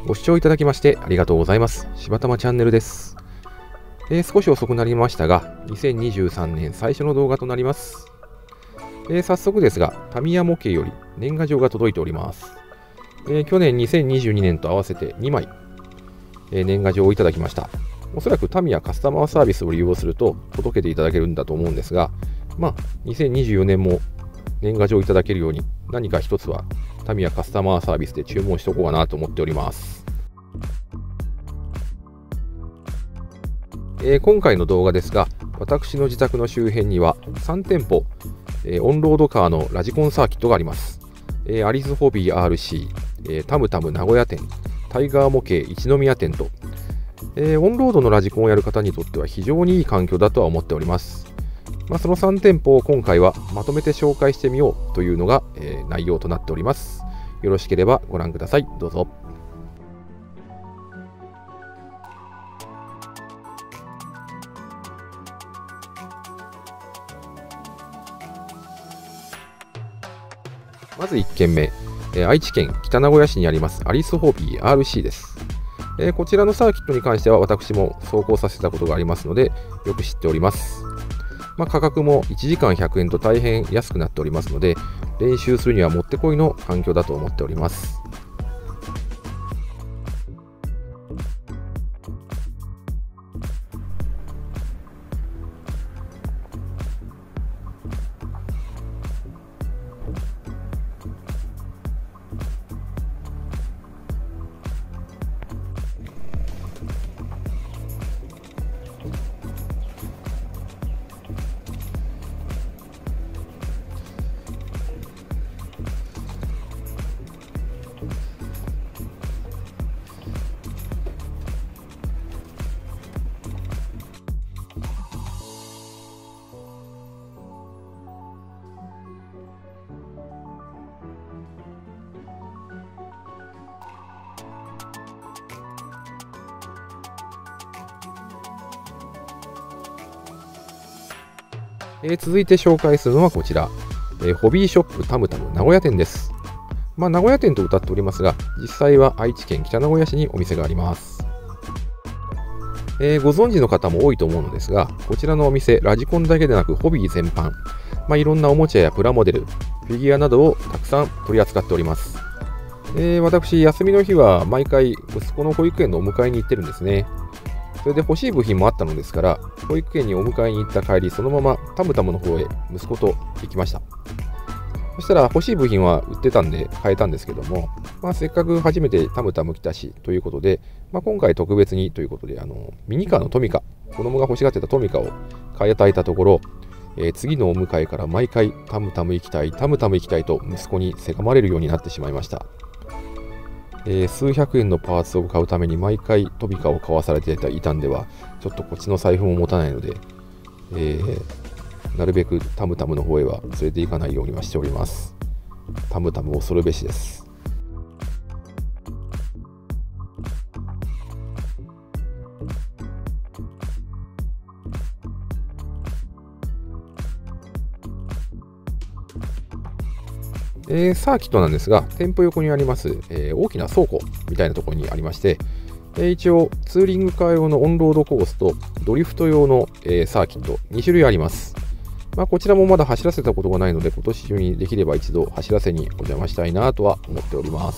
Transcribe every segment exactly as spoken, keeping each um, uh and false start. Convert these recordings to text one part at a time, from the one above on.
ご視聴いただきましてありがとうございます。柴玉チャンネルです。えー、少し遅くなりましたが、にせんにじゅうさんねん最初の動画となります。えー、早速ですが、タミヤ模型より年賀状が届いております。えー、去年にせんにじゅうにねんと合わせてにまい、えー、年賀状をいただきました。おそらくタミヤカスタマーサービスを利用すると届けていただけるんだと思うんですが、まあ、にせんにじゅうよねんも年賀状をいただけるように何か一つはタミヤカスタマーサービスで注文しとこうかなと思っております。えー、今回の動画ですが、私の自宅の周辺にはさんてんぽ、えー、オンロードカーのラジコンサーキットがあります。えー、アリスホビー アールシー、えー、タムタム名古屋店、タイガー模型一宮店と、えー、オンロードのラジコンをやる方にとっては非常にいい環境だとは思っております。まあ、そのさんてんぽを今回はまとめて紹介してみようというのが、えー、内容となっております。よろしければご覧ください。どうぞ。まずいっけんめ、えー、愛知県北名古屋市にありますアリスホビー アールシー です。えー、こちらのサーキットに関しては私も走行させたことがありますのでよく知っております。まあ、価格もいちじかんひゃくえんと大変安くなっておりますので、練習するにはもってこいの環境だと思っております。えー、続いて紹介するのはこちら、えー、ホビーショップタムタム名古屋店です。まあ、名古屋店と謳っておりますが、実際は愛知県北名古屋市にお店があります。えー、ご存知の方も多いと思うのですが、こちらのお店、ラジコンだけでなくホビー全般、まあ、いろんなおもちゃやプラモデル、フィギュアなどをたくさん取り扱っております。えー、私、休みの日は毎回息子の保育園のお迎えに行ってるんですね。それで欲しい部品もあったのですから、保育園にお迎えに行った帰り、そのままタムタムの方へ息子と行きました。そしたら欲しい部品は売ってたんで買えたんですけども、まあ、せっかく初めてタムタム来たしということで、まあ、今回特別にということで、あのミニカーのトミカ、子供が欲しがってたトミカを買い与えたところ、えー、次のお迎えから毎回タムタム行きたい、タムタム行きたいと息子にせがまれるようになってしまいました。えー、数百円のパーツを買うために毎回トミカを買わされていたんでは、ちょっとこっちの財布も持たないので、えー、なるべくタムタムの方へは連れて行かないようにはしております。タムタム恐るべしです。えー、サーキットなんですが、店舗横にあります、えー、大きな倉庫みたいなところにありまして、えー、一応ツーリングカー用のオンロードコースとドリフト用の、えー、サーキットにしゅるいあります。まあ、こちらもまだ走らせたことがないので、今年中にできれば一度走らせにお邪魔したいなとは思っております。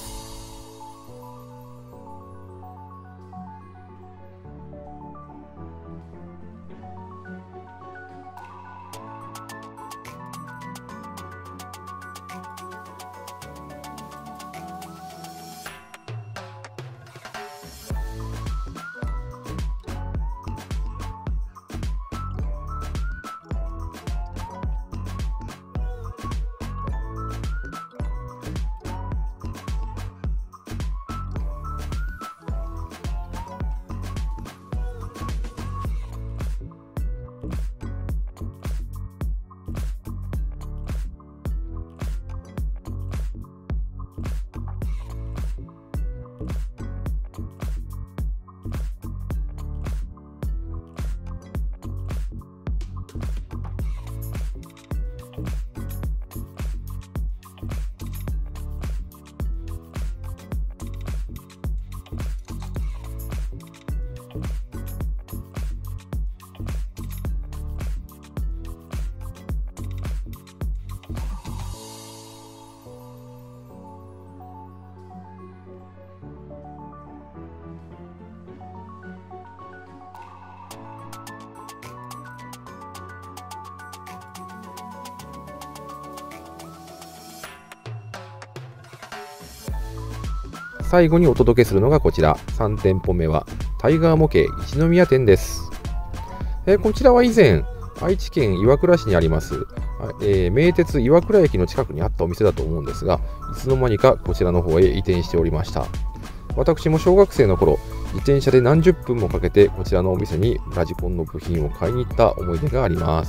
最後にお届けするのがこちら、さん店舗目はタイガー模型一宮店です。えー、こちらは以前、愛知県岩倉市にあります、えー、名鉄岩倉駅の近くにあったお店だと思うんですが、いつの間にかこちらの方へ移転しておりました。私も小学生の頃、自転車で何十分もかけてこちらのお店にラジコンの部品を買いに行った思い出があります。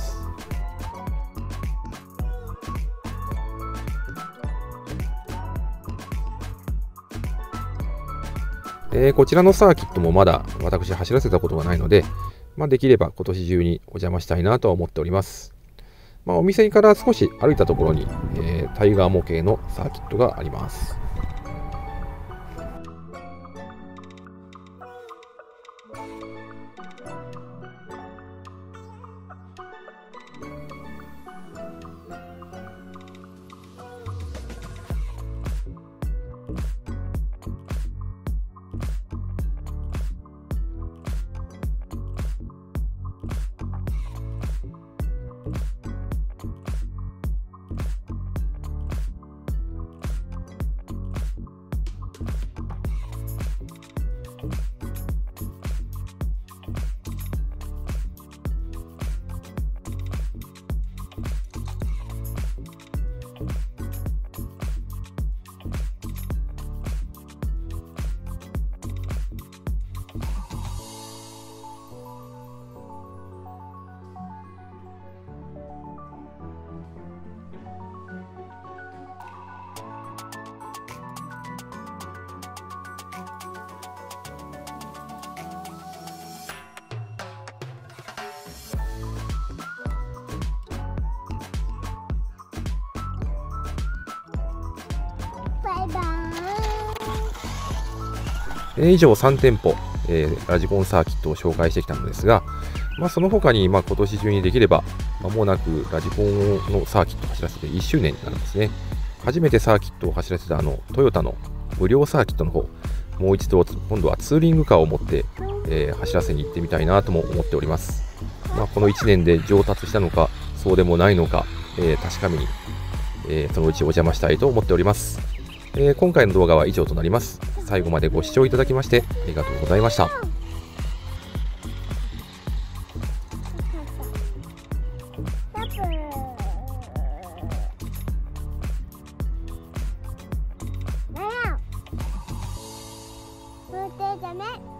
えー、こちらのサーキットもまだ私走らせたことがないので、まあ、できれば今年中にお邪魔したいなとは思っております。まあ、お店から少し歩いたところに、えー、タイガー模型のサーキットがあります。以上さん店舗、えー、ラジコンサーキットを紹介してきたのですが、まあ、その他に、まあ、今年中にできれば間もなくラジコンのサーキットを走らせていっしゅうねんになるんですね。初めてサーキットを走らせたあのトヨタの無料サーキットの方、もう一度今度はツーリングカーを持って、えー、走らせに行ってみたいなとも思っております。まあ、このいちねんで上達したのかそうでもないのか、えー、確かめに、えー、そのうちお邪魔したいと思っております。えー、今回の動画は以上となります。最後までご視聴いただきましてありがとうございました。 ダメ。